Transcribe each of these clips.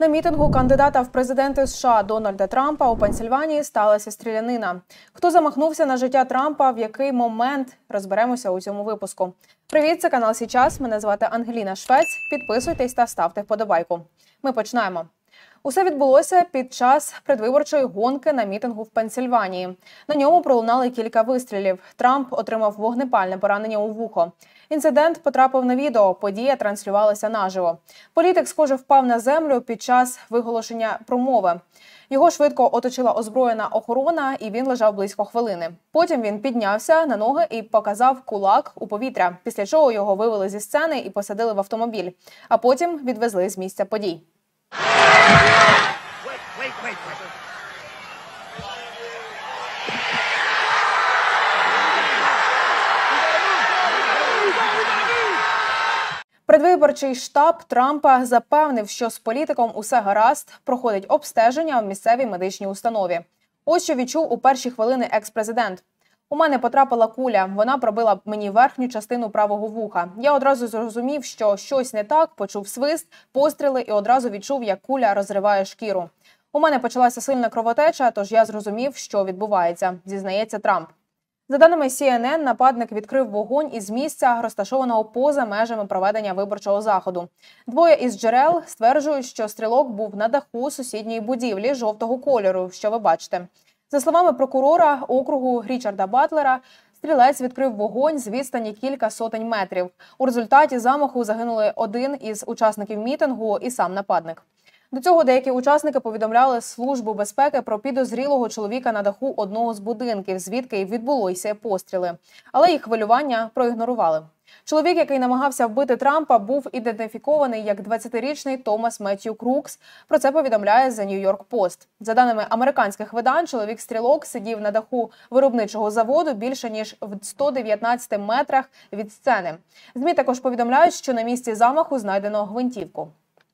На мітингу кандидата в президенти США Дональда Трампа у Пенсільванії сталася стрілянина. Хто замахнувся на життя Трампа, в який момент – розберемося у цьому випуску. Привіт, це канал «Сейчас». Мене звати Ангеліна Швець. Підписуйтесь та ставте вподобайку. Ми починаємо. Усе відбулося під час предвиборчої гонки на мітингу в Пенсільванії. На ньому пролунали кілька вистрілів. Трамп отримав вогнепальне поранення у вухо. Інцидент потрапив на відео, подія транслювалася наживо. Політик, схоже, впав на землю під час виголошення промови. Його швидко оточила озброєна охорона, і він лежав близько хвилини. Потім він піднявся на ноги і показав кулак у повітря, після чого його вивели зі сцени і посадили в автомобіль, а потім відвезли з місця подій. Предвиборчий штаб Трампа запевнив, що з політиком усе гаразд, проходить обстеження в місцевій медичній установі. Ось що відчув у перші хвилини екс-президент. «У мене потрапила куля, вона пробила мені верхню частину правого вуха. Я одразу зрозумів, що щось не так, почув свист, постріли і одразу відчув, як куля розриває шкіру. У мене почалася сильна кровотеча, тож я зрозумів, що відбувається», – зізнається Трамп. За даними CNN, нападник відкрив вогонь із місця, розташованого поза межами проведення виборчого заходу. Двоє із джерел стверджують, що стрілок був на даху сусідньої будівлі жовтого кольору, що ви бачите. За словами прокурора округу Річарда Батлера, стрілець відкрив вогонь з відстані кілька сотень метрів. У результаті замаху загинули один із учасників мітингу і сам нападник. До цього деякі учасники повідомляли Службу безпеки про підозрілого чоловіка на даху одного з будинків, звідки й відбулися постріли. Але їх хвилювання проігнорували. Чоловік, який намагався вбити Трампа, був ідентифікований як 20-річний Томас Меттью Крукс. Про це повідомляє The New York Post. За даними американських видань, чоловік-стрілок сидів на даху виробничого заводу більше ніж в 119 метрах від сцени. ЗМІ також повідомляють, що на місці замаху знайдено гвинтівку.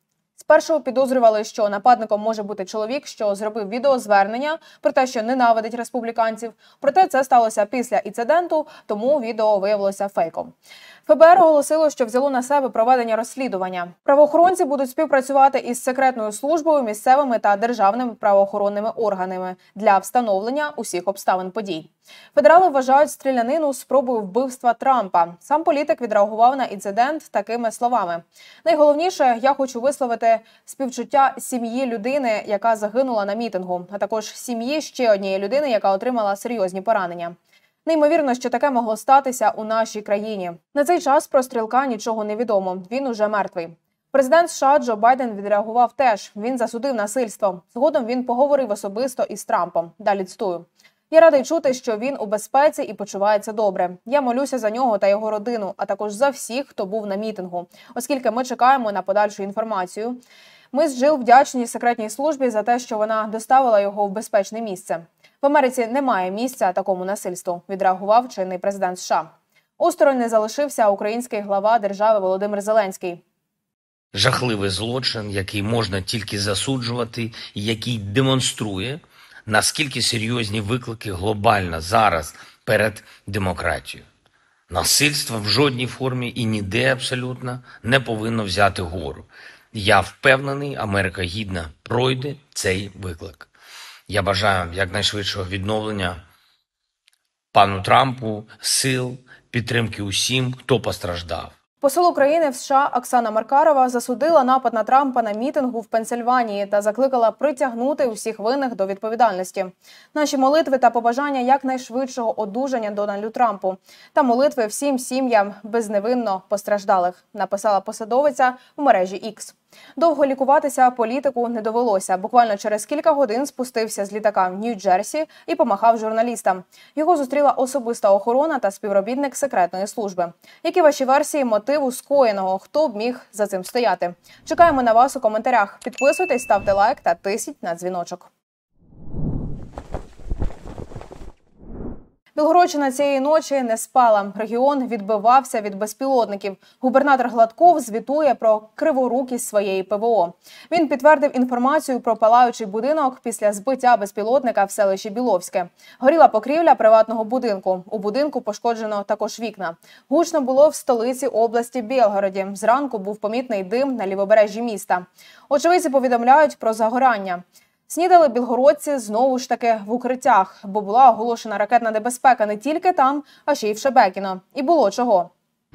Спершу підозрювали, що нападником може бути чоловік, що зробив відеозвернення про те, що ненавидить республіканців. Проте це сталося після інциденту, тому відео виявилося фейком. ФБР оголосило, що взяло на себе проведення розслідування. Правоохоронці будуть співпрацювати із секретною службою, місцевими та державними правоохоронними органами для встановлення усіх обставин подій. Федерали вважають стрілянину спробою вбивства Трампа. Сам політик відреагував на інцидент такими словами. «Найголовніше, я хочу висловити співчуття сім'ї людини, яка загинула на мітингу, а також сім'ї ще однієї людини, яка отримала серйозні поранення. Неймовірно, що таке могло статися у нашій країні. На цей час про стрілка нічого не відомо. Він уже мертвий». Президент США Джо Байден відреагував теж. Він засудив насильство. Згодом він поговорив особисто із Трампом. Далі цитую. «Я радий чути, що він у безпеці і почувається добре. Я молюся за нього та його родину, а також за всіх, хто був на мітингу, оскільки ми чекаємо на подальшу інформацію. Ми з Джил вдячні секретній службі за те, що вона доставила його в безпечне місце. В Америці немає місця такому насильству», – відреагував чинний президент США. Осторонь не залишився український глава держави Володимир Зеленський. Жахливий злочин, який можна тільки засуджувати, і який демонструє, наскільки серйозні виклики глобально зараз перед демократією. Насильство в жодній формі і ніде абсолютно не повинно взяти гору. Я впевнений, Америка гідно пройде цей виклик. Я бажаю якнайшвидшого відновлення пану Трампу, сил, підтримки усім, хто постраждав. Посол України в США Оксана Маркарова засудила напад на Трампа на мітингу в Пенсільванії та закликала притягнути усіх винних до відповідальності. Наші молитви та побажання якнайшвидшого одужання Дональду Трампу та молитви всім сім'ям безневинно постраждалих, написала посадовиця у мережі X. Довго лікуватися політику не довелося. Буквально через кілька годин спустився з літака в Нью-Джерсі і помахав журналістам. Його зустріла особиста охорона та співробітник секретної служби. Які ваші версії мотиву скоєного? Хто б міг за цим стояти? Чекаємо на вас у коментарях. Підписуйтесь, ставте лайк та тисніть на дзвіночок. Білгородщина цієї ночі не спала. Регіон відбивався від безпілотників. Губернатор Гладков звітує про криворукість своєї ПВО. Він підтвердив інформацію про палаючий будинок після збиття безпілотника в селищі Біловське. Горіла покрівля приватного будинку. У будинку пошкоджено також вікна. Гучно було в столиці області Білгороді. Зранку був помітний дим на лівобережжі міста. Очевидці повідомляють про загорання. Снідали білгородці знову ж таки в укриттях, бо була оголошена ракетна небезпека не тільки там, а ще й в Шебекіно. І було чого.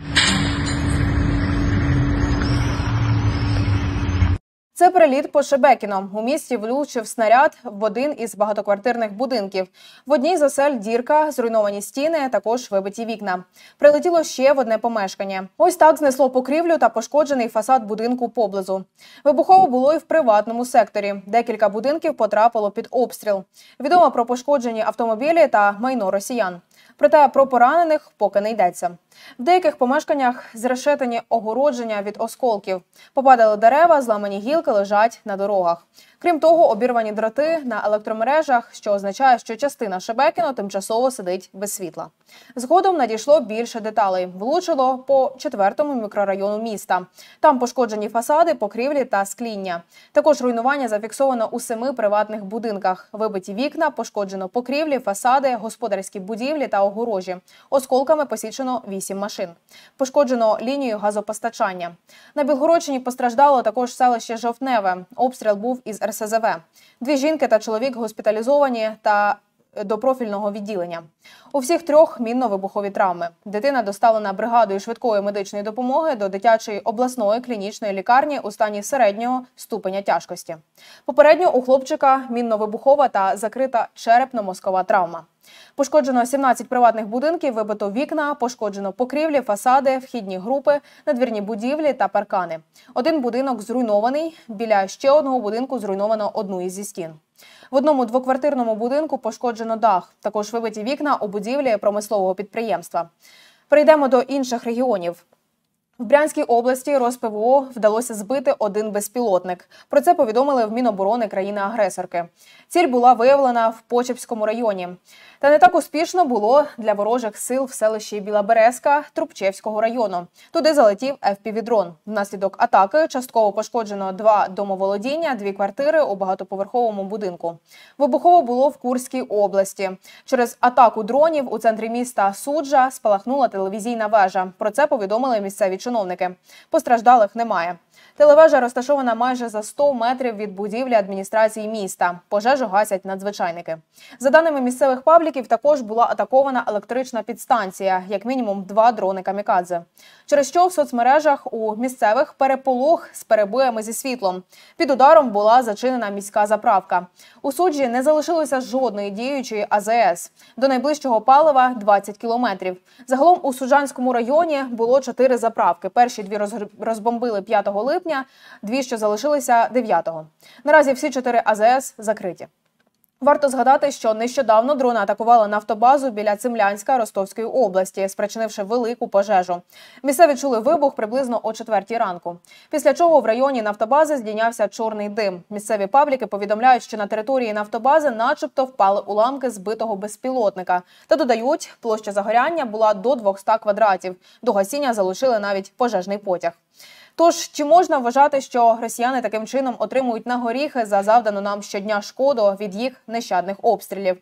Це приліт по Шебекіно. У місті влучив снаряд в один із багатоквартирних будинків. В одній з осель дірка, зруйновані стіни, також вибиті вікна. Прилетіло ще в одне помешкання. Ось так знесло покрівлю та пошкоджений фасад будинку поблизу. Вибухово було і в приватному секторі. Декілька будинків потрапило під обстріл. Відомо про пошкоджені автомобілі та майно росіян. Проте про поранених поки не йдеться. В деяких помешканнях зрешетені огородження від осколків. Попадали дерева, зламані гілки лежать на дорогах. Крім того, обірвані дроти на електромережах, що означає, що частина Шебекіно тимчасово сидить без світла. Згодом надійшло більше деталей. Влучило по 4-му мікрорайону міста. Там пошкоджені фасади, покрівлі та скління. Також руйнування зафіксовано у 7 приватних будинках. Вибиті вікна, пошкоджено покрівлі, фасади, господарські будівлі та огорожі. Осколками посічено 8 машин. Пошкоджено лінію газопостачання. На Білгородщині постраждало також селище Жовтневе. Обстріл був із РСЗВ. 2 жінки та чоловік госпіталізовані та до профільного відділення. У всіх 3 мінно-вибухові травми. Дитина доставлена бригадою швидкої медичної допомоги до дитячої обласної клінічної лікарні у стані середнього ступеня тяжкості. Попередньо у хлопчика мінно-вибухова та закрита черепно-мозкова травма. Пошкоджено 17 приватних будинків, вибито вікна, пошкоджено покрівлі, фасади, вхідні групи, надвірні будівлі та паркани. Один будинок зруйнований, біля ще одного будинку зруйновано одну із стін. В одному двоквартирному будинку пошкоджено дах, також вибиті вікна у будівлі промислового підприємства. Перейдемо до інших регіонів. В Брянській області РосПВО вдалося збити 1 безпілотник. Про це повідомили в Міноборони країни-агресорки. Ціль була виявлена в Почепському районі. Та не так успішно було для ворожих сил в селищі Біла Березка Трубчевського району. Туди залетів FPV-дрон. Внаслідок атаки частково пошкоджено 2 домоволодіння, 2 квартири у багатоповерховому будинку. Вибухово було в Курській області. Через атаку дронів у центрі міста Суджа спалахнула телевізійна вежа. Про це повідомили місцеві чиновники. Постраждалих немає. Телевежа розташована майже за 100 метрів від будівлі адміністрації міста. Пожежу гасять надзвичайники. За даними місцевих пабліків, також була атакована електрична підстанція, як мінімум 2 дрони камікадзе. Через що в соцмережах у місцевих переполох з перебоями зі світлом. Під ударом була зачинена міська заправка. У Суджі не залишилося жодної діючої АЗС. До найближчого палива – 20 кілометрів. Загалом у Суджанському районі було 4 заправки. Перші 2 розбомбили 5 липня, 2, що залишилися 9-го. Наразі всі 4 АЗС закриті. Варто згадати, що нещодавно дрони атакували нафтобазу біля Цимлянська Ростовської області, спричинивши велику пожежу. Місцеві чули вибух приблизно о 4-й ранку. Після чого в районі нафтобази здійнявся чорний дим. Місцеві пабліки повідомляють, що на території нафтобази начебто впали уламки збитого безпілотника. Та додають, площа загоряння була до 200 квадратів. До гасіння залишили навіть пожежний потяг. Тож, чи можна вважати, що росіяни таким чином отримують на горіхи за завдану нам щодня шкоду від їх нещадних обстрілів?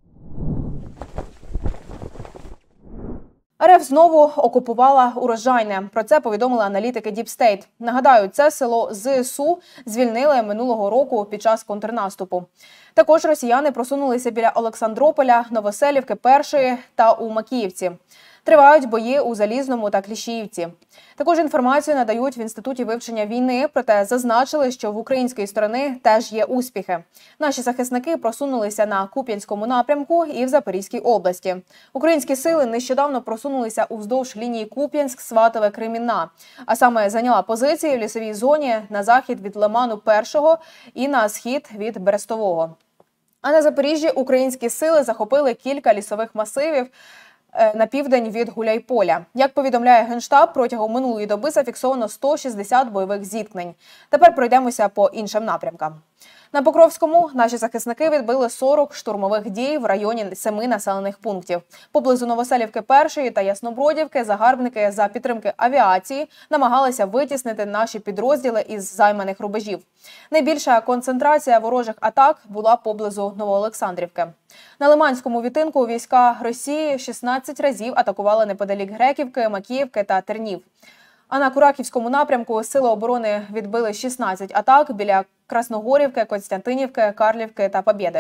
РФ знову окупувала Урожайне. Про це повідомили аналітики Deep State. Нагадаю, це село ЗСУ звільнили минулого року під час контрнаступу. Також росіяни просунулися біля Олександрополя, Новоселівки, Першої та у Макіївці. Тривають бої у Залізному та Кліщіївці. Також інформацію надають в Інституті вивчення війни, проте зазначили, що в української сторони теж є успіхи. Наші захисники просунулися на Куп'янському напрямку і в Запорізькій області. Українські сили нещодавно просунулися уздовж лінії Куп'янськ-Сватове-Кремінна, а саме зайняла позиції в лісовій зоні на захід від Лиману-Першого і на схід від Берестового. А на Запоріжжі українські сили захопили кілька лісових масивів на південь від Гуляйполя. Як повідомляє Генштаб, протягом минулої доби зафіксовано 160 бойових зіткнень. Тепер пройдемося по іншим напрямкам. На Покровському наші захисники відбили 40 штурмових дій в районі 7 населених пунктів. Поблизу Новоселівки Першої та Яснобродівки загарбники за підтримки авіації намагалися витіснити наші підрозділи із займаних рубежів. Найбільша концентрація ворожих атак була поблизу Новоолександрівки. На Лиманському відтинку війська Росії 16 разів атакували неподалік Греківки, Макіївки та Тернів. А на Курахівському напрямку Сили оборони відбили 16 атак біля Красногорівки, Костянтинівки, Карлівки та Побєди.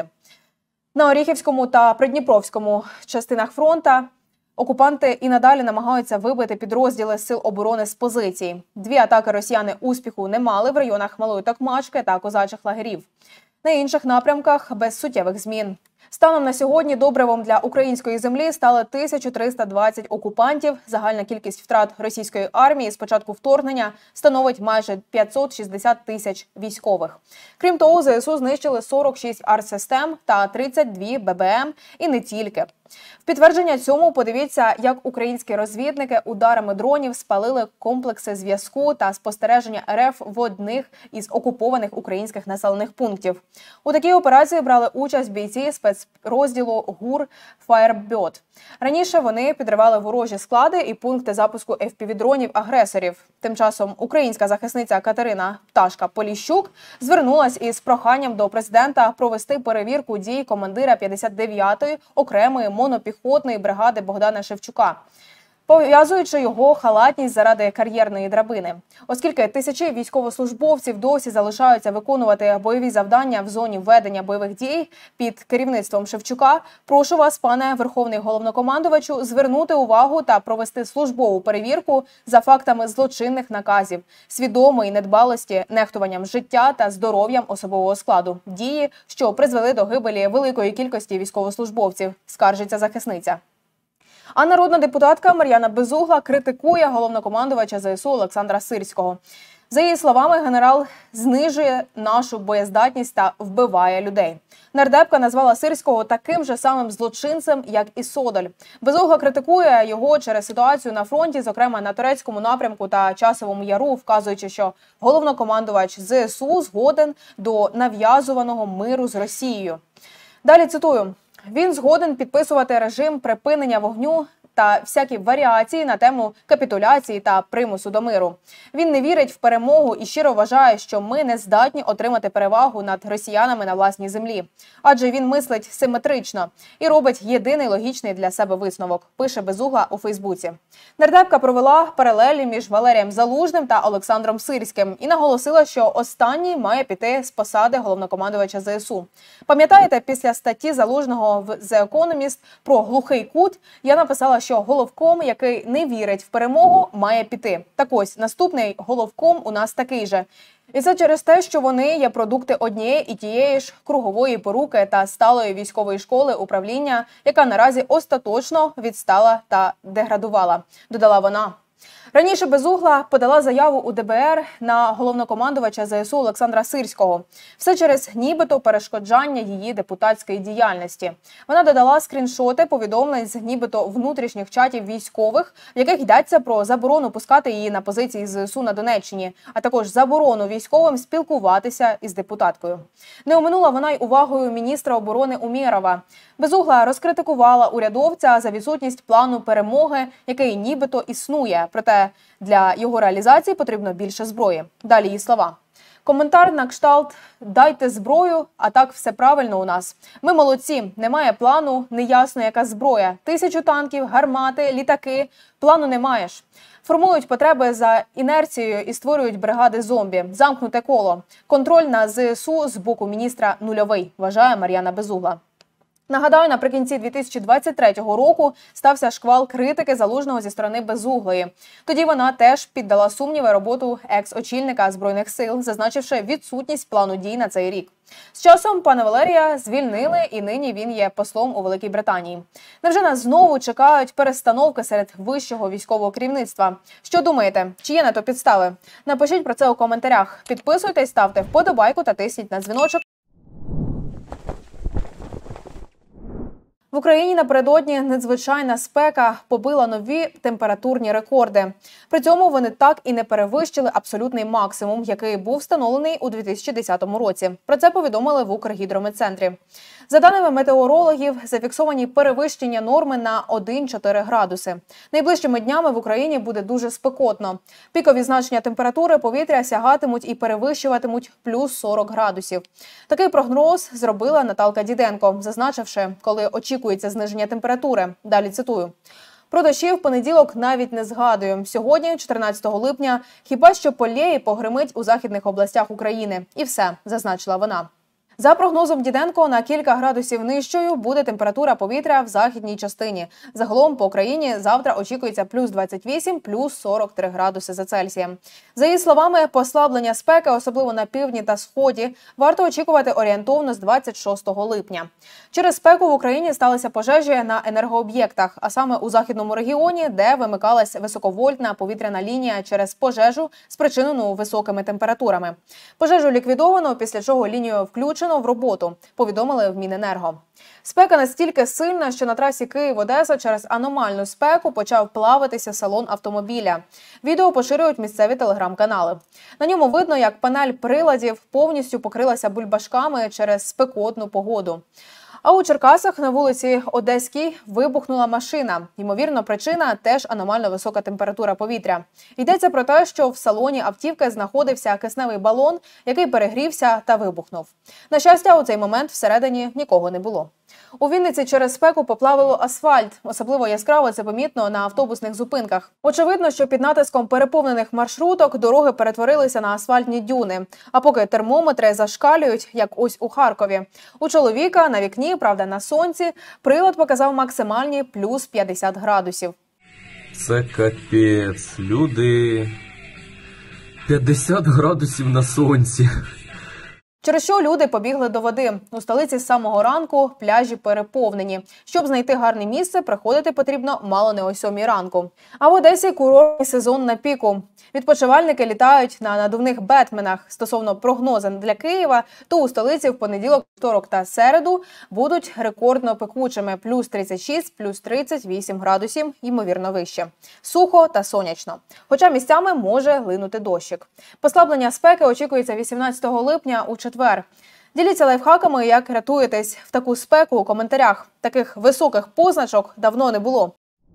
На Оріхівському та Придніпровському частинах фронта окупанти і надалі намагаються вибити підрозділи Сил оборони з позицій. 2 атаки росіяни успіху не мали в районах Малої Токмачки та Козачих лагерів. На інших напрямках без суттєвих змін. Станом на сьогодні добривом для української землі стали 1320 окупантів. Загальна кількість втрат російської армії з початку вторгнення становить майже 560 тисяч військових. Крім того, ЗСУ знищили 46 артсистем та 32 ББМ і не тільки. В підтвердження цьому подивіться, як українські розвідники ударами дронів спалили комплекси зв'язку та спостереження РФ в одних із окупованих українських населених пунктів. У такій операції брали участь бійці спецрозділу ГУР «Фаєрбьот». Раніше вони підривали ворожі склади і пункти запуску FPV-дронів агресорів. Тим часом українська захисниця Катерина Пташка-Поліщук звернулась із проханням до президента провести перевірку дій командира 59-ї окремої монопіхотної бригади Богдана Шевчука, пов'язуючи його халатність заради кар'єрної драбини. Оскільки тисячі військовослужбовців досі залишаються виконувати бойові завдання в зоні ведення бойових дій під керівництвом Шевчука, прошу вас, пане Верховний Головнокомандувачу, звернути увагу та провести службову перевірку за фактами злочинних наказів, свідомої недбалості, нехтуванням життя та здоров'ям особового складу. Дії, що призвели до гибелі великої кількості військовослужбовців, скаржиться захисниця. А народна депутатка Мар'яна Безугла критикує головнокомандувача ЗСУ Олександра Сирського. За її словами, генерал знижує нашу боєздатність та вбиває людей. Нардепка назвала Сирського таким же самим злочинцем, як і Содоль. Безугла критикує його через ситуацію на фронті, зокрема на Турецькому напрямку та Часовому Яру, вказуючи, що головнокомандувач ЗСУ згоден до нав'язуваного миру з Росією. Далі цитую. Він згоден підписувати режим припинення вогню та всякі варіації на тему капітуляції та примусу до миру. Він не вірить в перемогу і щиро вважає, що ми не здатні отримати перевагу над росіянами на власній землі. Адже він мислить симетрично і робить єдиний логічний для себе висновок, пише Безугла у Фейсбуці. Нардепка провела паралелі між Валерієм Залужним та Олександром Сирським і наголосила, що останній має піти з посади головнокомандувача ЗСУ. Пам'ятаєте, після статті Залужного в The Economist про глухий кут я написала, що головком, який не вірить в перемогу, має піти. Так ось, наступний головком у нас такий же. І це через те, що вони є продукти однієї і тієї ж кругової поруки та сталої військової школи управління, яка наразі остаточно відстала та деградувала, додала вона. Раніше Безугла подала заяву у ДБР на головнокомандувача ЗСУ Олександра Сирського. Все через нібито перешкоджання її депутатської діяльності. Вона додала скріншоти повідомлень з нібито внутрішніх чатів військових, в яких йдеться про заборону пускати її на позиції ЗСУ на Донеччині, а також заборону військовим спілкуватися із депутаткою. Не оминула вона й увагою міністра оборони Умєрова. Безугла розкритикувала урядовця за відсутність плану перемоги, який нібито існує, проте для його реалізації потрібно більше зброї. Далі її слова. Коментар на кшталт «дайте зброю, а так все правильно у нас». Ми молодці, немає плану, неясно яка зброя. 1000 танків, гармати, літаки. Плану не маєш. Формують потреби за інерцією і створюють бригади зомбі. Замкнуте коло. Контроль на ЗСУ з боку міністра нульовий, вважає Мар'яна Безугла. Нагадаю, наприкінці 2023 року стався шквал критики Залужного зі сторони Безуглої. Тоді вона теж піддала сумніви роботу екс-очільника Збройних сил, зазначивши відсутність плану дій на цей рік. З часом пана Валерія звільнили, і нині він є послом у Великій Британії. Невже нас знову чекають перестановки серед вищого військового керівництва? Що думаєте? Чи є на то підстави? Напишіть про це у коментарях. Підписуйтесь, ставте вподобайку та тисніть на дзвіночок. В Україні напередодні надзвичайна спека побила нові температурні рекорди. При цьому вони так і не перевищили абсолютний максимум, який був встановлений у 2010 році. Про це повідомили в Укргідрометцентрі. За даними метеорологів, зафіксовані перевищення норми на 1-4 градуси. Найближчими днями в Україні буде дуже спекотно. Пікові значення температури повітря сягатимуть і перевищуватимуть плюс 40 градусів. Такий прогноз зробила Наталка Діденко, зазначивши, коли очікується зниження температури. Далі цитую. Про дощі в понеділок навіть не згадую. Сьогодні, 14 липня, хіба що полє погримить у західних областях України. І все, зазначила вона. За прогнозом Діденко, на кілька градусів нижчою буде температура повітря в західній частині. Загалом по Україні завтра очікується плюс 28, плюс 43 градуси за Цельсієм. За її словами, послаблення спеки, особливо на півдні та сході, варто очікувати орієнтовно з 26 липня. Через спеку в Україні сталися пожежі на енергооб'єктах, а саме у західному регіоні, де вимикалась високовольтна повітряна лінія через пожежу, спричинену високими температурами. Пожежу ліквідовано, після чого лінію включено в роботу, повідомили в Міненерго. Спека настільки сильна, що на трасі Київ-Одеса через аномальну спеку почав плавитися салон автомобіля. Відео поширюють місцеві телеграм-канали. На ньому видно, як панель приладів повністю покрилася бульбашками через спекотну погоду. А у Черкасах на вулиці Одеській вибухнула машина. Ймовірно, причина – теж аномально висока температура повітря. Йдеться про те, що в салоні автівки знаходився кисневий балон, який перегрівся та вибухнув. На щастя, у цей момент всередині нікого не було. У Вінниці через спеку поплавило асфальт. Особливо яскраво це помітно на автобусних зупинках. Очевидно, що під натиском переповнених маршруток дороги перетворилися на асфальтні дюни. А поки термометри зашкалюють, як ось у Харкові. У чоловіка на вікні, правда на сонці, прилад показав максимальні плюс 50 градусів. Це капець. Люди... 50 градусів на сонці. Через що люди побігли до води. У столиці з самого ранку пляжі переповнені. Щоб знайти гарне місце, приходити потрібно мало не о 7 ранку. А в Одесі курортний сезон на піку. Відпочивальники літають на надувних бетменах. Стосовно прогнозу для Києва, то у столиці в понеділок, вівторок та середу будуть рекордно пекучими – плюс 36, плюс 38 градусів, ймовірно вище. Сухо та сонячно. Хоча місцями може линути дощик. Послаблення спеки очікується 18 липня у четвер. Діліться лайфхаками, як рятуєтесь в таку спеку у коментарях. Таких високих позначок давно не було.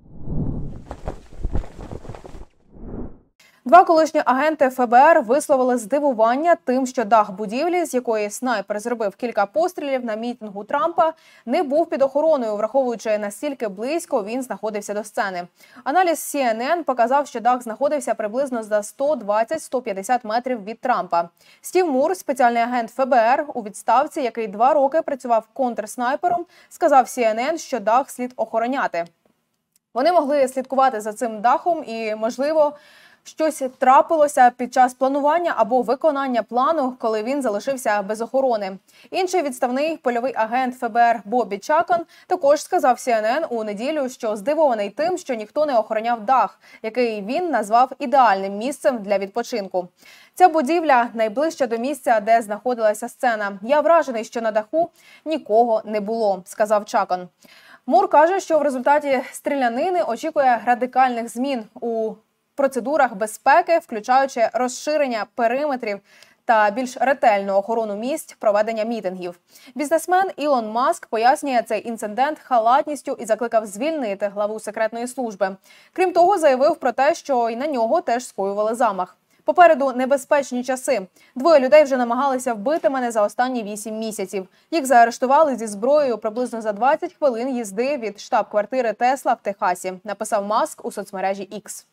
Два колишні агенти ФБР висловили здивування тим, що дах будівлі, з якої снайпер зробив кілька пострілів на мітингу Трампа, не був під охороною, враховуючи настільки близько він знаходився до сцени. Аналіз CNN показав, що дах знаходився приблизно за 120-150 метрів від Трампа. Стів Мур, спеціальний агент ФБР у відставці, який 2 роки працював контрснайпером, сказав CNN, що дах слід охороняти. Вони могли слідкувати за цим дахом і, можливо, щось трапилося під час планування або виконання плану, коли він залишився без охорони. Інший відставний польовий агент ФБР Бобі Чакон також сказав CNN у неділю, що здивований тим, що ніхто не охороняв дах, який він назвав ідеальним місцем для відпочинку. Ця будівля найближча до місця, де знаходилася сцена. Я вражений, що на даху нікого не було, сказав Чакон. Мур каже, що в результаті стрілянини очікує радикальних змін у процедурах безпеки, включаючи розширення периметрів та більш ретельну охорону місць проведення мітингів. Бізнесмен Ілон Маск пояснює цей інцидент халатністю і закликав звільнити главу секретної служби. Крім того, заявив про те, що й на нього теж скоювали замах. Попереду небезпечні часи. 2 людей вже намагалися вбити мене за останні 8 місяців. Їх заарештували зі зброєю приблизно за 20 хвилин їзди від штаб-квартири Тесла в Техасі, написав Маск у соцмережі X.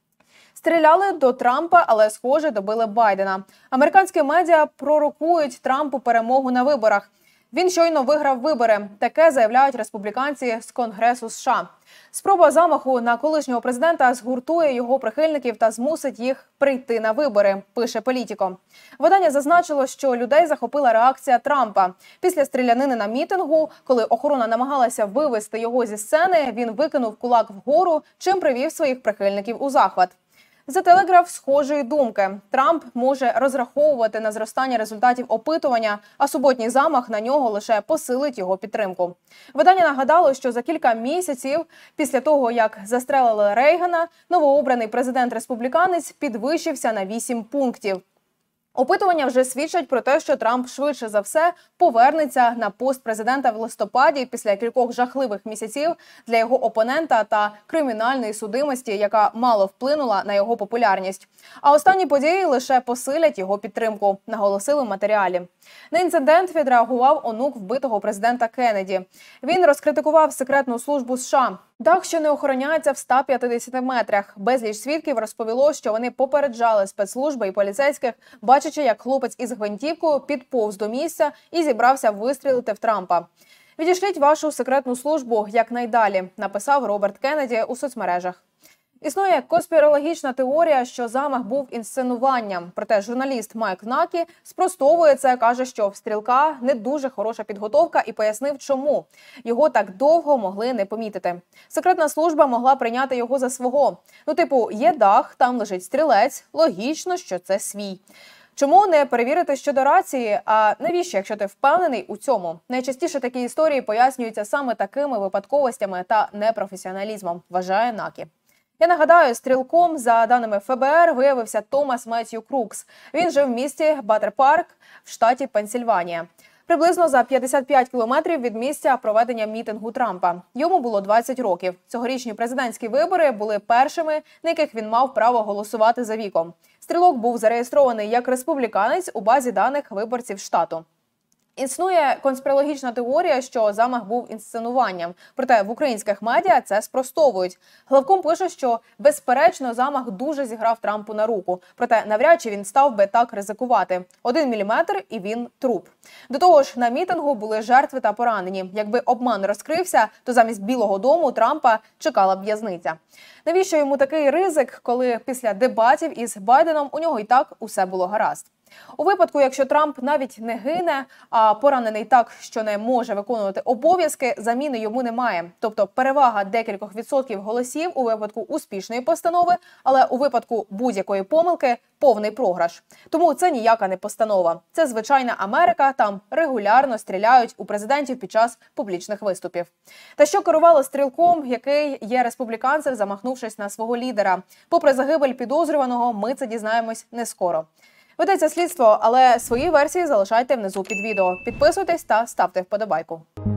Стріляли до Трампа, але, схоже, добили Байдена. Американські медіа пророкують Трампу перемогу на виборах. Він щойно виграв вибори. Таке заявляють республіканці з Конгресу США. Спроба замаху на колишнього президента згуртує його прихильників та змусить їх прийти на вибори, пише Політіко. Видання зазначило, що людей захопила реакція Трампа. Після стрілянини на мітингу, коли охорона намагалася вивести його зі сцени, він викинув кулак вгору, чим привів своїх прихильників у захват. The Telegraph схожої думки. Трамп може розраховувати на зростання результатів опитування, а суботній замах на нього лише посилить його підтримку. Видання нагадало, що за кілька місяців після того, як застрелили Рейгана, новообраний президент-республіканець підвищився на 8 пунктів. Опитування вже свідчать про те, що Трамп швидше за все повернеться на пост президента в листопаді після кількох жахливих місяців для його опонента та кримінальної судимості, яка мало вплинула на його популярність. А останні події лише посилять його підтримку, наголосили в матеріалі. На інцидент відреагував онук вбитого президента Кеннеді. Він розкритикував секретну службу США. Дах, що не охороняється в 150 метрах. Безліч свідків розповіло, що вони попереджали спецслужби і поліцейських, бачачи, як хлопець із гвинтівкою підповз до місця і зібрався вистрілити в Трампа. «Відішліть вашу секретну службу якнайдалі», написав Роберт Кеннеді у соцмережах. Існує конспірологічна теорія, що замах був інсценуванням. Проте журналіст Майк Накі спростовує це, каже, що в стрілка не дуже хороша підготовка і пояснив, чому. Його так довго могли не помітити. Секретна служба могла прийняти його за свого. Є дах, там лежить стрілець, логічно, що це свій. Чому не перевірити щодо рації? А навіщо, якщо ти впевнений у цьому? Найчастіше такі історії пояснюються саме такими випадковостями та непрофесіоналізмом, вважає Накі. Я нагадаю, стрілком, за даними ФБР, виявився Томас Меттью Крукс. Він жив в місті Батер-Парк в штаті Пенсільванія. Приблизно за 55 кілометрів від місця проведення мітингу Трампа. Йому було 20 років. Цьогорічні президентські вибори були першими, на яких він мав право голосувати за віком. Стрілок був зареєстрований як республіканець у базі даних виборців штату. Існує конспірологічна теорія, що замах був інсценуванням. Проте в українських медіа це спростовують. Главком пише, що безперечно замах дуже зіграв Трампу на руку. Проте навряд чи він став би так ризикувати. 1 міліметр і він труп. До того ж, на мітингу були жертви та поранені. Якби обман розкрився, то замість Білого дому Трампа чекала б в'язниця. Навіщо йому такий ризик, коли після дебатів із Байденом у нього і так усе було гаразд? У випадку, якщо Трамп навіть не гине, а поранений так, що не може виконувати обов'язки, заміни йому немає. Тобто перевага декількох відсотків голосів у випадку успішної постанови, але у випадку будь-якої помилки – повний програш. Тому це ніяка не постанова. Це звичайна Америка, там регулярно стріляють у президентів під час публічних виступів. Та що керувало стрілком, який є республіканцем, замахнувшись на свого лідера? Попри загибель підозрюваного, ми це дізнаємось не скоро. Ведеться слідство, але свої версії залишайте внизу під відео. Підписуйтесь та ставте вподобайку.